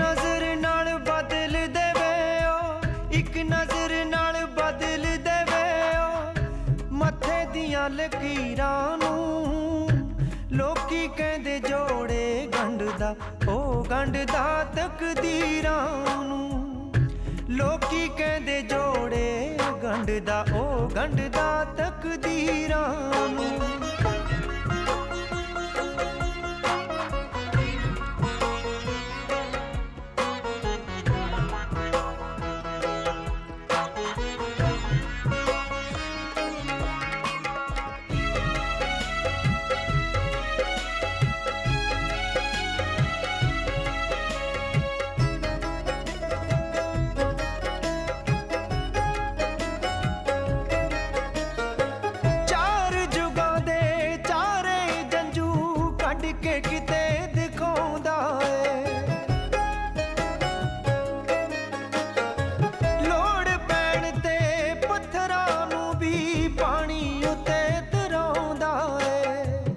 नजर नाल बदल देवे ओ, एक नजर नाल बदल देवे ओ मथे दियां लकीरां नूं। लोकी कहंदे जोड़े गंढदा ओ गंढदा तकदीरां नूं। लोकी कहंदे जोड़े गंढदा ओ गंढदा तकदीरां नूं। के किते दिखाउंदा है लोड़ पैण ते पत्थरां नूं भी पानी उत्ते तराउंदा है।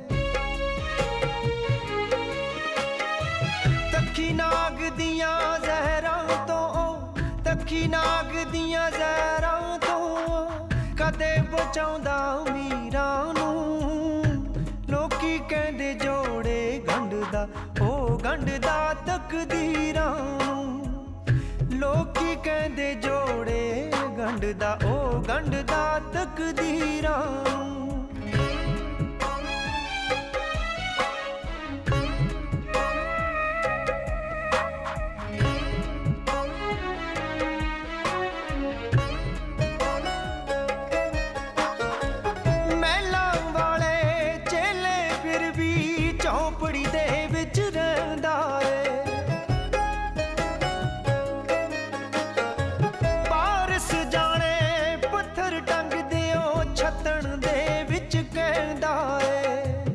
तक्खी नाग दियां जहरां तो तक्खी नाग दियां जहरां तो कदे बचाउंदा मीरां नूं। लोकी कहंदे जोड़े गंढदा ओ गंढदा तकदीरां नूं। लोकी कहंदे जोड़े गंढदा ओ गंढदा तकदीरां नूं। झोंपड़ी दे विच रहिंदा है बारिश जाने पत्थर टंगदे ओ छत्तण दे विच कहंदा है।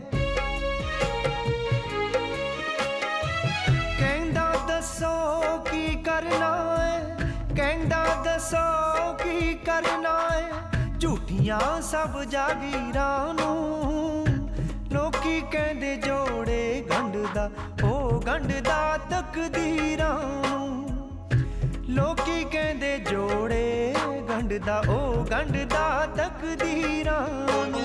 कहंदा दसो की करना है कहंदा दसो की करना है झूठियां सब जागीरां नूं। लोकी कहंदे जोड़े गंढदा ओ गंढदा तकदीरां नूं। लोकी कहंदे जोड़े गंढदा ओ गंढदा तकदीरां नूं।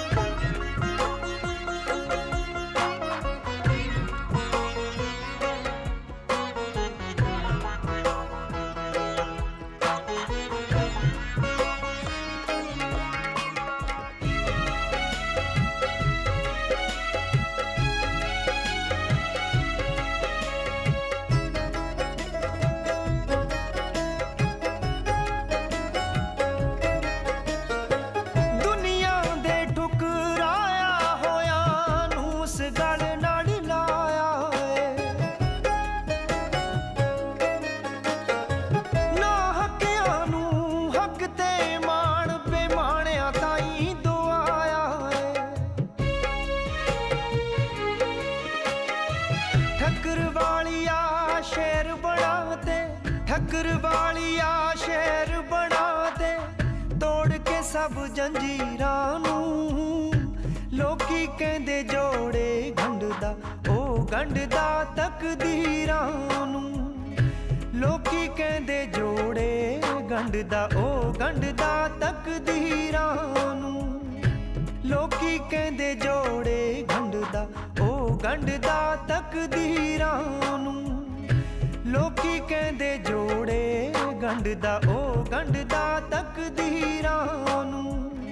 ठक्कर वालिया शेर बना दे तोड़ के सब जंजीरां नूं। लोकी कहंदे जोड़े गंढदा ओ गंढदा तकदीरां नूं। लोकी कहंदे जोड़े गंढदा ओ गंढदा तकदीरां नूं। लोकी कहंदे जोड़े गंढदा ओ गंढदा तकदीरां नूं। लोकी कहंदे जोड़े गंढदा ओ गंढदा तकदीरां नूं।